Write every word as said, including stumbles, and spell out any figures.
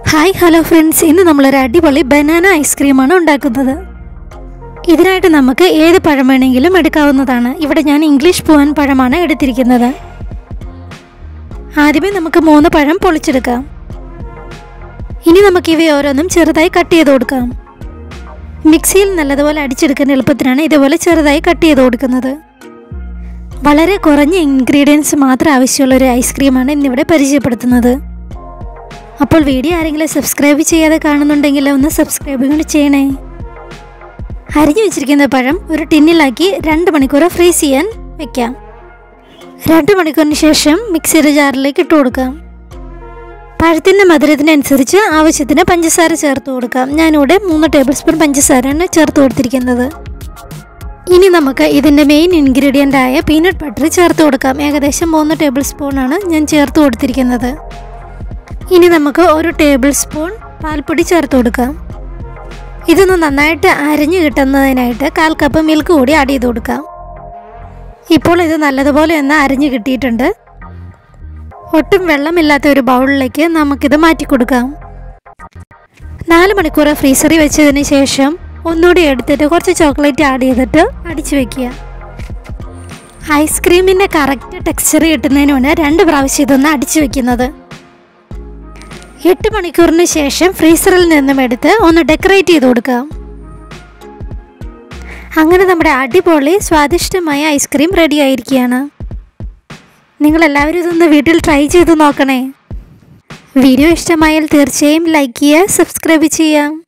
Hi hello friends, ഇന്ന് നമ്മളൊരു അടിപൊളി ബനാന ഐസ്ക്രീമാണ് ഉണ്ടാക്കുന്നത്. ഇതിനായിട്ട് നമുക്ക് ഏത് പഴം വേണമെങ്കിലും എടുക്കാവുന്നതാണ്. ഇവിടെ ഞാൻ ഇംഗ്ലീഷ് പൂവൻ പഴമാണ് എടുത്തിരിക്കുന്നത്. ആദ്യമേ നമുക്ക് മൂന്ന് പഴം പൊളിച്ചെടുക്കാം. ഇനി നമുക്ക് ഇവ ഓരോന്നും ചെറുതായി കട്ട് ചെയ്ത് കൊടുക്കാം. മിക്സിയിൽ നല്ലതുപോലെ അടിച്ചെടുക്കുന്ന എളുപ്പത്തിനാണ് ഇതുപോലെ ചെറുതായി കട്ട് ചെയ്ത് കൊടുക്കുന്നത്. വളരെ കുറഞ്ഞ ഇൻഗ്രീഡിയൻസ് മാത്രം ആവശ്യമുള്ള ഒരു ഐസ്ക്രീമാണ് ഇന്നിവിടെ പരിചയപ്പെടുത്തുന്നത്. അപ്പോൾ വീഡിയോ ആരെങ്കിലും സബ്സ്ക്രൈബ് ചെയ്യാതെ കാണുന്നുണ്ടെങ്കിൽ ഒന്ന് സബ്സ്ക്രൈബ് കൂടി ചെയ്യണേ. അരിഞ്ഞു വെച്ചിരിക്കുന്ന പഴം ഒരു ടിന്നിലാക്കി രണ്ട് മണിക്കൂർ ഫ്രീസ് ചെയ്യാൻ വെക്കാം. രണ്ട് മണിക്കൂറിന് ശേഷം മിക്സിയുടെ ജാറിലേക്ക് ഇട്ട് കൊടുക്കാം. പഴത്തിൻ്റെ മധുരത്തിനനുസരിച്ച് ആവശ്യത്തിന് പഞ്ചസാര ചേർത്ത് കൊടുക്കാം. ഞാനിവിടെ മൂന്ന് ടേബിൾ സ്പൂൺ പഞ്ചസാരയാണ് ചേർത്ത് കൊടുത്തിരിക്കുന്നത്. ഇനി നമുക്ക് ഇതിൻ്റെ മെയിൻ ഇൻഗ്രീഡിയൻ്റ് ആയ പീനട്ട് ബട്ടർ ചേർത്ത് കൊടുക്കാം. ഏകദേശം മൂന്ന് ടേബിൾ സ്പൂണാണ് ഞാൻ ചേർത്ത് കൊടുത്തിരിക്കുന്നത്. ഇനി നമുക്ക് ഒരു ടേബിൾ സ്പൂൺ പാൽപ്പൊടി ചേർത്ത് കൊടുക്കാം. ഇതൊന്ന് നന്നായിട്ട് അരിഞ്ഞു കിട്ടുന്നതിനായിട്ട് കാൽ കപ്പ് മിൽക്ക് കൂടി ആഡ് ചെയ്ത് കൊടുക്കാം. ഇപ്പോൾ ഇത് നല്ലതുപോലെ ഒന്ന് അരിഞ്ഞു കിട്ടിയിട്ടുണ്ട്. ഒട്ടും വെള്ളമില്ലാത്ത ഒരു ബൗളിലേക്ക് നമുക്കിത് മാറ്റി കൊടുക്കാം. നാല് മണിക്കൂർ ഫ്രീസറിൽ വെച്ചതിന് ശേഷം ഒന്നുകൂടി എടുത്തിട്ട് കുറച്ച് ചോക്ലേറ്റ് ആഡ് ചെയ്തിട്ട് അടിച്ചു വയ്ക്കുക. ഐസ്ക്രീമിൻ്റെ കറക്റ്റ് ടെക്സ്ചർ കിട്ടുന്നതിനാണ് രണ്ട് പ്രാവശ്യം ഇതൊന്ന് അടിച്ചു വയ്ക്കുന്നത്. എട്ട് മണിക്കൂറിന് ശേഷം ഫ്രീസറിൽ നിന്നും എടുത്ത് ഒന്ന് ഡെക്കറേറ്റ് ചെയ്ത് കൊടുക്കാം. അങ്ങനെ നമ്മുടെ അടിപൊളി സ്വാദിഷ്ടമായ ഐസ്ക്രീം റെഡി ആയിരിക്കുകയാണ്. നിങ്ങളെല്ലാവരും ഇതൊന്ന് വീട്ടിൽ ട്രൈ ചെയ്ത് നോക്കണേ. വീഡിയോ ഇഷ്ടമായാൽ തീർച്ചയായും ലൈക്ക് ചെയ്യുക, സബ്സ്ക്രൈബ് ചെയ്യാം.